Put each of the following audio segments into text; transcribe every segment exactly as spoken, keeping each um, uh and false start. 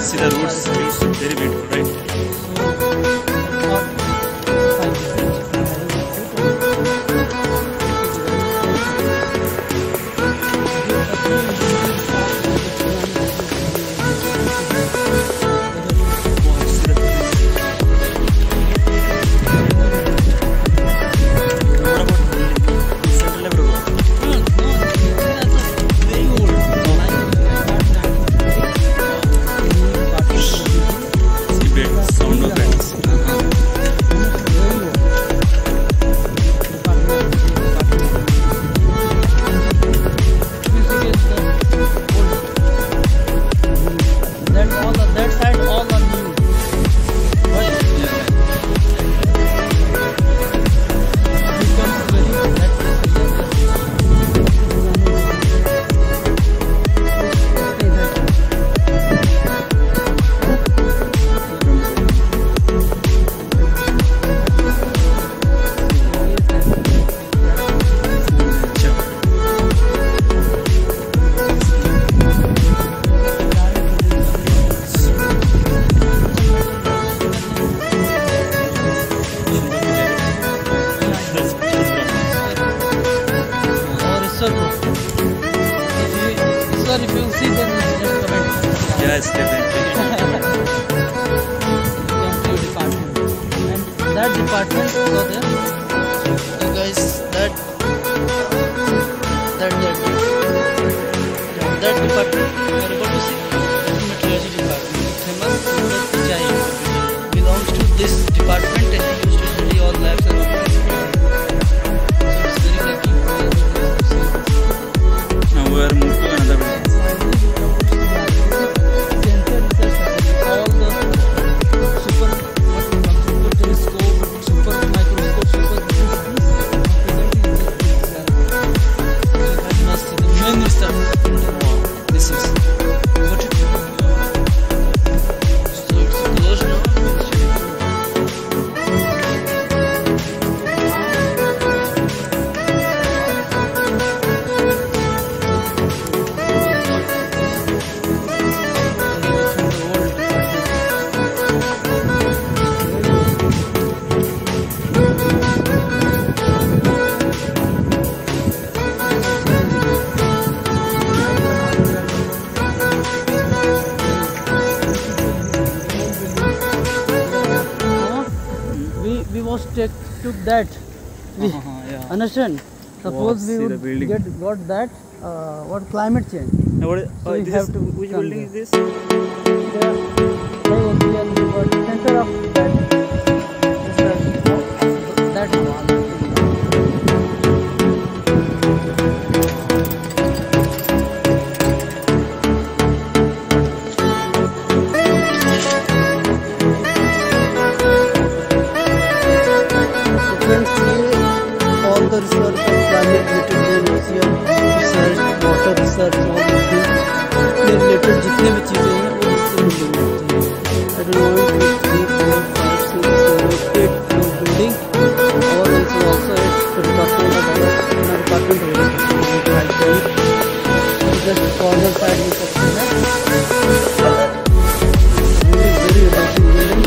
see the roads. It's very beautiful, right? If you see then just comment. Yes, definitely. Department. And that department over there. You guys, that that that yeah, that department you are able to see. Meteorology department, famous Surat belongs to this department and used to study all labs and all. So it's very lucky for us to see. Now we are moved to another building. Take, took that we, uh -huh, yeah. Understand, suppose wow, we would get got that uh, what climate change. Now, what is, so uh, we have is, to which building is this? Yeah, center of that that one. The research on climate related research, water research, all these things related जितने भी चीजें हैं वो इससे मिलनी चाहिए. I don't want to three, four, five, six, seven, eight building और also also एक department of department of just corner side में सकते हैं. Very very amazing building.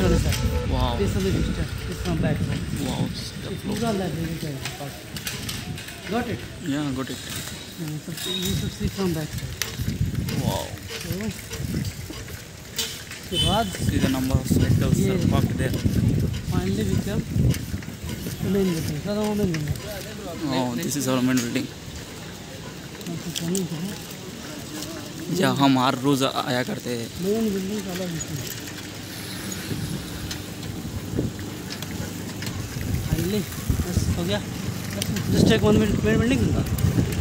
वाले side. Wow. This only visitor. This from back side. Wow. ये पूरा library का है part. Got it? Yeah, got it. ये सब ये सब see from back side. Wow. So, उसके बाद See the number of vehicles Yeah. are parked there. finally we come to main building. Sir वो main building. Oh, this is our main building. आपको कहने को है जहाँ हम हर रोज आया करते हैं. मेन बिल्डिंग का अलग हिस्सा है। फाइनली बस हो गया। Just take one minute main building का